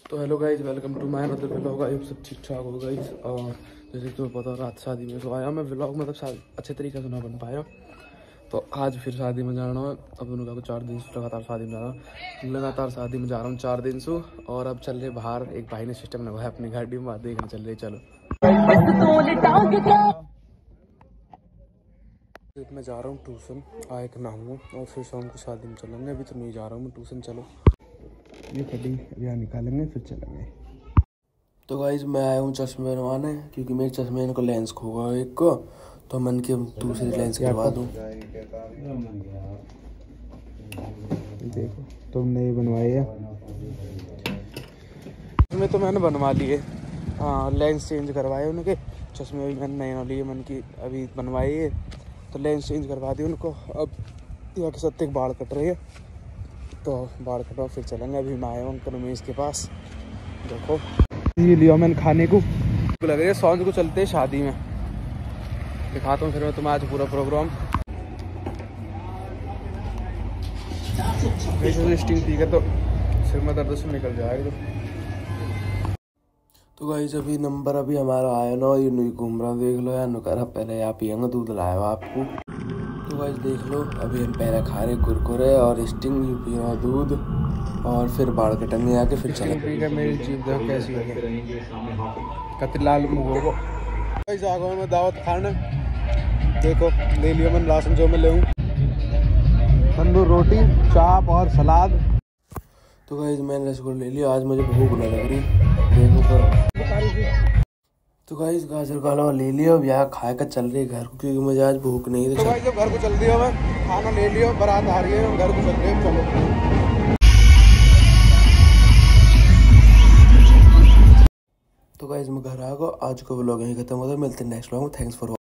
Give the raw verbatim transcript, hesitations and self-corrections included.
तो hello guys, welcome to my मतलब vlog. आई सब ठीक ठाक हो गाइज। और जैसे तुम्हें पता रात शादी में तो आया मैं व्लॉग मतलब अच्छे तरीके से ना बन पाया। तो आज फिर शादी में जाना है। अब उन्होंने कहा चार दिन से लगातार शादी में जा रहा हूँ लगातार शादी में जा रहा हूँ चार दिन से। और अब चल रहे बाहर, एक भाई ने सिस्टम लगाया अपनी गाड़ी में, देखने चल रहे। चलो मैं जा रहा हूँ ट्यूशन, आए के नहाऊंगा और फिर शाम को शादी में चलेंगे। अभी तो नहीं जा रहा हूँ मैं ट्यूशन। चलो ये कटिंग अभी यहाँ निकालेंगे फिर चलेंगे। तो गाइज मैं आया हूँ चश्मे बनवाने, क्योंकि मेरे चश्मे को लेंस खो गया एक को, तो मन के दूसरी लेंस करवा दूँ। देखो तुमने ये बनवाई है, चश्मे तो मैंने बनवा लिए। हाँ लेंस चेंज करवाए उनके, चश्मे भी मैंने नए लिए मन की अभी बनवाई है, तो लेंस चेंज करवा दिए उनको। अब यहाँ के सत्ते बाल कट रही है, तो बाल कटवा फिर चलेंगे। अभी मैं आया हूँ अंकल रमेश के पास। देखो ये लिया मैंने खाने को, लग रही है सौंद को चलते हैं शादी में। दिखाता हूँ फिर मैं तुम्हें आज पूरा प्रोग्राम। स्टिंग ठीक है तो सिर में दर्द से निकल जाएगा। तो गाइस अभी नंबर अभी हमारा आया ना, ये नहीं घूम रहा देख लो यार। नुकरा पहले यहाँ पियेंगे, दूध लाया आपको। तो गाइस देख लो अभी हम पहले खा रहे कुरकुरे और स्टिंग, यू पी रहा दूध और फिर बाढ़ कटेंगे आके फिर चलेंगे। ठीक है मेरी जीभ देखो कैसी है, कति लाल मुँह होगा। गाइस आ गया मैं दावत खाने, देखो ले लियो मैंने राशन जो मैं ले हूँ, तंदूर रोटी चाप और सलाद। तो गाइस मैंने रसगुल्ला ले लिया, आज मुझे भूख नहीं लग रही देखो पर। तो गाइस गाजर का हलवा ले लिया, अब यहाँ खाए का चल रही है घर को, क्योंकि मुझे आज भूख नहीं थी। तो गाइस जब घर को चल दिया मैं, खाना ले लिया, बारात आ रही है, घर को चल रही है। चलो तो गाइस मैं घर आ गया, आज का व्लॉग यहीं खत्म होता है। मिलते हैं नेक्स्ट व्लॉग में। Thanks for